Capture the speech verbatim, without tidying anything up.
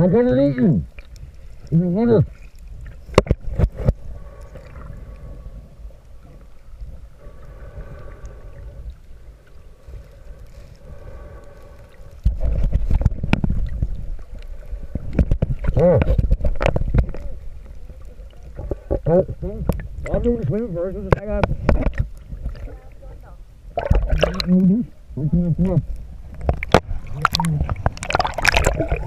Don't get it eaten. In the water. Oh. Oh, I'm doing the swimming first. Just hang on. Mm-hmm.